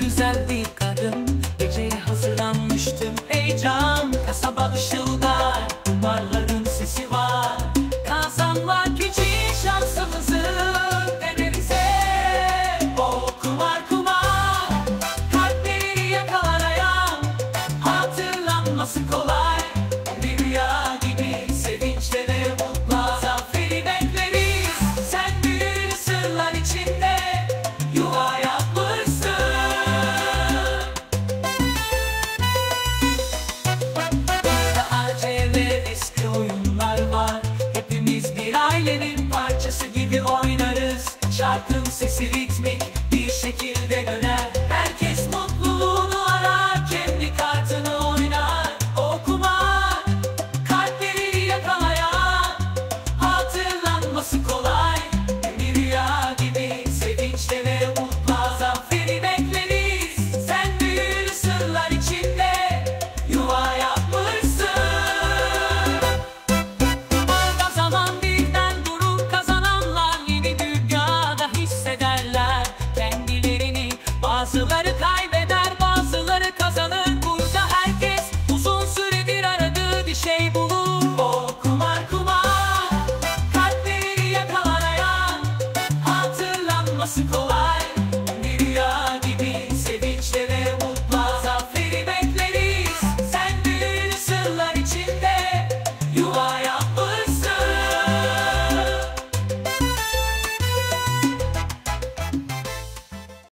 güzel bir kadın. Geceye hazırlanmıştım, heyecan. Kasaba ışıldar, duvarların sesi var. Kazanmak için şansımızı denerize. O kumar kumar, kalpleri yakalayan, hatırlanması kolay. Bir rüya gibi sevinçle ve umutla zaferi bekleriz. Sen büyülü sırlar içinde yuva yapmışsın. Burada acele ve riskli oyunlar var. Hepimiz bir ailenin parçası gibi oynarız. Şarkının sesi ritmik bir şekilde döner. Herkes mutluluğunu arar, kendi kartını oynar. O kumar, kalpleri yakalayan, hatırlanması kolay. Bir rüya gibi sevinçle ve umutla zaferi bekleriz. Sen büyülü sırlar içinde yuva yapmışsın. Arada zaman birden durur, kazananlar yeni dünyada hissederler kendilerini. Bazıları